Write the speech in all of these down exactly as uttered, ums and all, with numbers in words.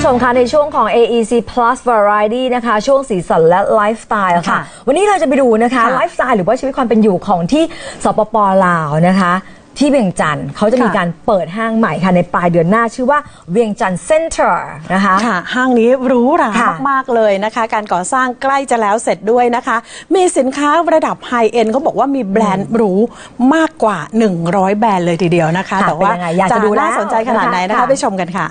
ชมคะในช่วงของ เอ อี ซี Plus Variety นะคะช่วงสีสันและไลฟ์สไตล์ค่ะวันนี้เราจะไปดูนะคะไลฟ์สไตล์หรือว่าชีวิตความเป็นอยู่ของที่สปป.ลาวนะคะที่เวียงจันทร์เขาจะมีการเปิดห้างใหม่ค่ะในปลายเดือนหน้าชื่อว่าเวียงจันทร์เซ็นเตอร์นะคะค่ะห้างนี้หรูหรามากๆเลยนะคะการก่อสร้างใกล้จะแล้วเสร็จด้วยนะคะมีสินค้าระดับไฮเอ็นด์เขาบอกว่ามีแบรนด์หรูมากกว่าหนึ่งร้อยแบรนด์เลยทีเดียวนะคะแต่ว่าจะน่าสนใจขนาดไหนนะคะไปชมกันค่ะ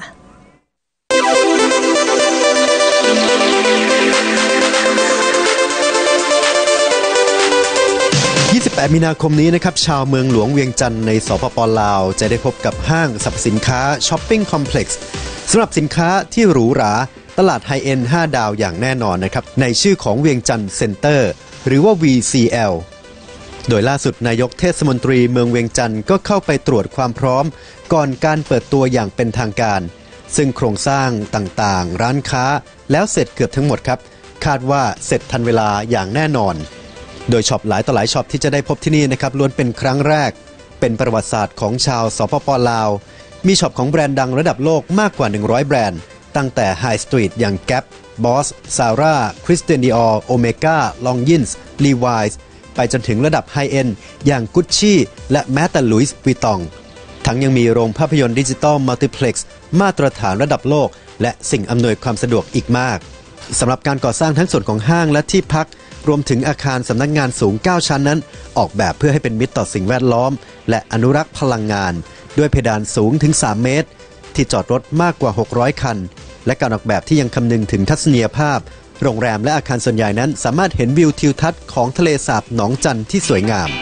ยี่สิบแปดมีนาคมนี้นะครับชาวเมืองหลวงเวียงจันทร์ในสปป.ลาวจะได้พบกับห้างสรรพสินค้าช้อปปิ้งคอมเพล็กซ์สำหรับสินค้าที่หรูหราตลาดไฮเอ็นด์ห้าดาวอย่างแน่นอนนะครับในชื่อของเวียงจันทร์เซ็นเตอร์หรือว่า วี ซี แอล โดยล่าสุดนายกเทศมนตรีเมืองเวียงจันทร์ก็เข้าไปตรวจความพร้อมก่อนการเปิดตัวอย่างเป็นทางการซึ่งโครงสร้างต่างๆร้านค้าแล้วเสร็จเกือบทั้งหมดครับคาดว่าเสร็จทันเวลาอย่างแน่นอนโดยช็อปหลายต่อหลายช็อปที่จะได้พบที่นี่นะครับล้วนเป็นครั้งแรกเป็นประวัติศาสตร์ของชาวสปป.ลาวมีช็อปของแบรนด์ดังระดับโลกมากกว่าหนึ่งร้อยแบรนด์ตั้งแต่ไฮสตรีทอย่าง Gap, Boss, Zara, Christian Dior, Omega, Longines, Levi's ไปจนถึงระดับไฮเอ็นด์อย่าง Gucci และแม้แต่ Louis Vuitton ทั้งยังมีโรงภาพยนตร์ดิจิตอลมัลติเพล็กซ์มาตรฐานระดับโลกและสิ่งอำนวยความสะดวกอีกมากสำหรับการก่อสร้างทั้งส่วนของห้างและที่พักรวมถึงอาคารสำนักงานสูงเก้าชั้นนั้นออกแบบเพื่อให้เป็นมิตรต่อสิ่งแวดล้อมและอนุรักษ์พลังงานด้วยเพดานสูงถึงสามเมตรที่จอดรถมากกว่าหกร้อยคันและการออกแบบที่ยังคำนึงถึงทัศนียภาพโรงแรมและอาคารส่วนใหญ่นั้นสามารถเห็นวิวทิวทัศน์ของทะเลสาบหนองจันที่สวยงาม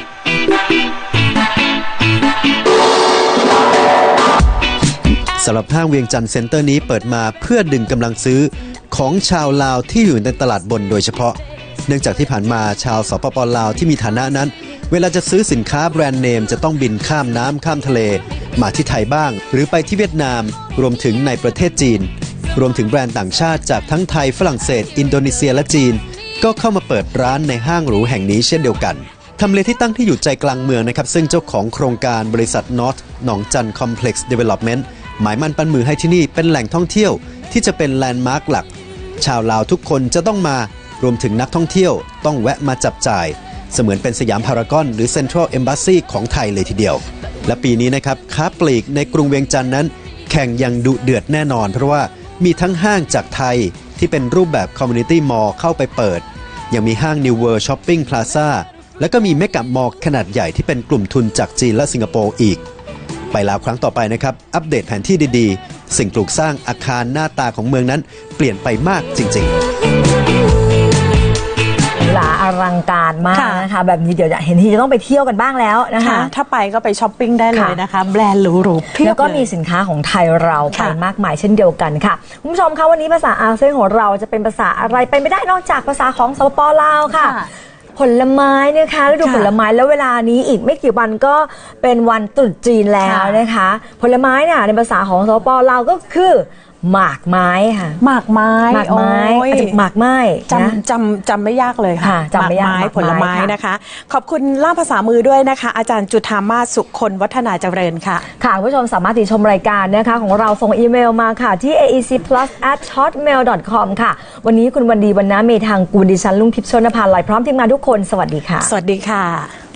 สำหรับห้างเวียงจันทร์เซ็นเตอร์นี้เปิดมาเพื่อดึงกำลังซื้อของชาวลาวที่อยู่ในตลาดบนโดยเฉพาะเนื่องจากที่ผ่านมาชาวสปป.ลาวที่มีฐานะนั้นเวลาจะซื้อสินค้าแบรนด์เนมจะต้องบินข้ามน้ำข้ามทะเลมาที่ไทยบ้างหรือไปที่เวียดนามรวมถึงในประเทศจีนรวมถึงแบรนด์ต่างชาติจากทั้งไทยฝรั่งเศสอินโดนีเซียและจีนก็เข้ามาเปิดร้านในห้างหรูแห่งนี้เช่นเดียวกันทำเลที่ตั้งที่อยู่ใจกลางเมืองนะครับซึ่งเจ้าของโครงการบริษัท North หนองจัน Complex Development หมายมั่นปั้นมือให้ที่นี่เป็นแหล่งท่องเที่ยวที่จะเป็นแลนด์มาร์คหลักชาวลาวทุกคนจะต้องมารวมถึงนักท่องเที่ยวต้องแวะมาจับจ่ายเสมือนเป็นสยามพารากอนหรือเซ็นทรัลเอมบาซีของไทยเลยทีเดียวและปีนี้นะครับค้าปลีกในกรุงเวียงจันทร์นั้นแข่งอย่างดุเดือดแน่นอนเพราะว่ามีทั้งห้างจากไทยที่เป็นรูปแบบคอมมูนิตี้มอลล์เข้าไปเปิดยังมีห้าง New World Shopping Plaza แล้วก็มีเมกะมอลล์ขนาดใหญ่ที่เป็นกลุ่มทุนจากจีนและสิงคโปร์อีกไปลาวครั้งต่อไปนะครับอัปเดตแผนที่ดีๆสิ่งปลูกสร้างอาคารหน้าตาของเมืองนั้นเปลี่ยนไปมากจริงๆหลาอลังการมากนะคะแบบนี้เดี๋ยวจะเห็นที่จะต้องไปเที่ยวกันบ้างแล้วนะคะถ้าไปก็ไปช้อปปิ้งได้เลยนะคะแบรนด์หรูๆแล้วก็มีสินค้าของไทยเราไปมากมายเช่นเดียวกันค่ะคุณผู้ชมคะวันนี้ภาษาอาเซียนของเราจะเป็นภาษาอะไรไปไม่ได้นอกจากภาษาของสปป.ลาวค่ะผลไม้นะคะฤดูผลไม้แล้วเวลานี้อีกไม่กี่วันก็เป็นวันตรุษจีนแล้วนะคะผลไม้เนี่ยในภาษาของสปป.ลาวก็คือหมากไม้ค่ะหมากไม้หมากไม้หมากไม้จำจำจำไม่ยากเลยค่ะจำไม่ยากผลไม้นะคะขอบคุณล่ามภาษามือด้วยนะคะอาจารย์จุฑามาศสุคนวัฒนาเจริญค่ะค่ะคุณผู้ชมสามารถติดชมรายการนะคะของเราส่งอีเมลมาค่ะที่ เอ อี ซี พลัส แอท ฮอตเมล ดอท คอม ค่ะวันนี้คุณวันดีวันน้าเมธางกูลดิฉันลุงทิพย์ชนภาลัยพร้อมทีมงานทุกคนสวัสดีค่ะสวัสดีค่ะ